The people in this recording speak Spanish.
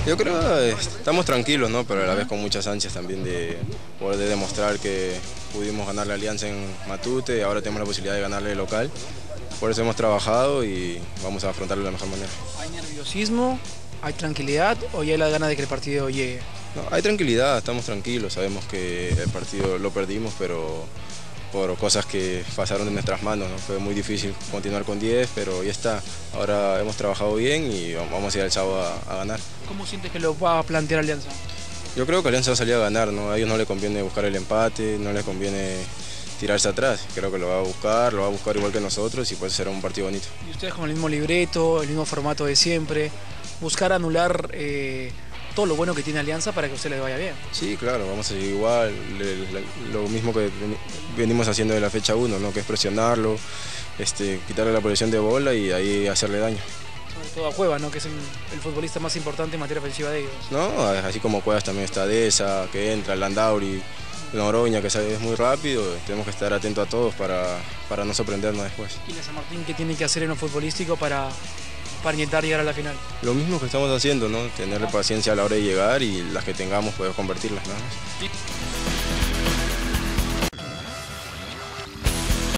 Yo creo que estamos tranquilos, ¿no? Pero a la vez con muchas ansias también de poder demostrar que pudimos ganar la Alianza en Matute, ahora tenemos la posibilidad de ganarle el local. Por eso hemos trabajado y vamos a afrontarlo de la mejor manera. ¿Hay nerviosismo? ¿Hay tranquilidad? ¿O ya hay la gana de que el partido llegue? No, hay tranquilidad, estamos tranquilos, sabemos que el partido lo perdimos, pero por cosas que pasaron de nuestras manos, ¿no? Fue muy difícil continuar con 10, pero ya está. Ahora hemos trabajado bien y vamos a ir al sábado a ganar. ¿Cómo sientes que lo va a plantear Alianza? Yo creo que Alianza va a salir a ganar, ¿no? A ellos no les conviene buscar el empate, no les conviene tirarse atrás. Creo que lo va a buscar igual que nosotros y pues será un partido bonito. Y ustedes con el mismo libreto, el mismo formato de siempre, buscar anular todo lo bueno que tiene Alianza para que a usted le vaya bien. Sí, claro, vamos a seguir igual, lo mismo que venimos haciendo de la fecha 1, ¿no? Que es presionarlo, quitarle la posesión de bola y ahí hacerle daño. Sobre todo a Cuevas, ¿no? Que es el futbolista más importante en materia ofensiva de ellos. No, así como Cuevas también está Deza, que entra, Landauri, Noroña, que es muy rápido, tenemos que estar atentos a todos para no sorprendernos después. ¿Y la San Martín qué tiene que hacer en lo futbolístico para intentar llegar a la final? Lo mismo que estamos haciendo, ¿no? Tenerle paciencia a la hora de llegar y las que tengamos poder convertirlas, nada más.